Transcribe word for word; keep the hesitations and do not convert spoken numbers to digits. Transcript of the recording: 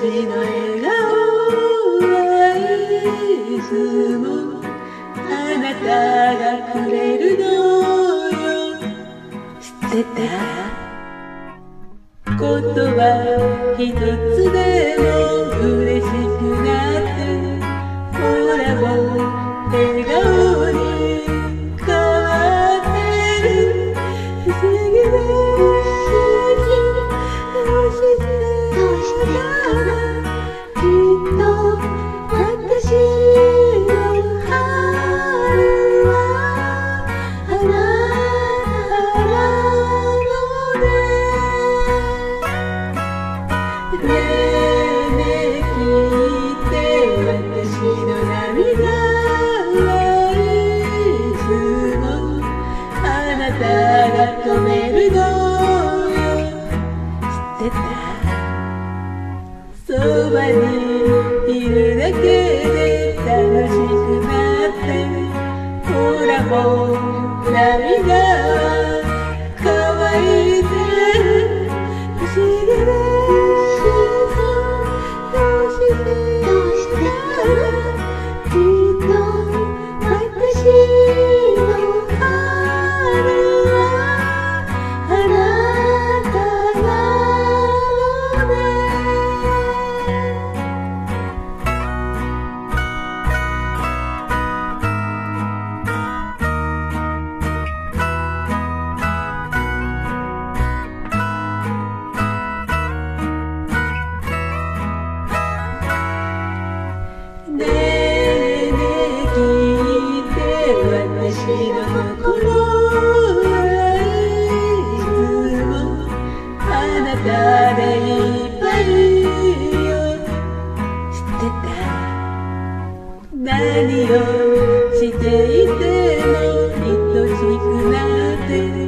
の笑顔はいつもあなたがくれるのよ。知ってた？言葉ひとつでも嬉しくなってほらもう笑顔に変わってる。不思議でどうしてかな。きっと私の春はあなたなのね。ねえねえ聞いて、私の涙はいつもあなたが止めるのよ。知ってた？そばにいるだけで楽しくなってほらもう涙は乾いてる。不思議でどうしてかな。きっと私の春はあなたなのね。ねえねえ聞いて、私の心はいつもあなたでいっぱいよ。知ってた？何をしていても愛しくなって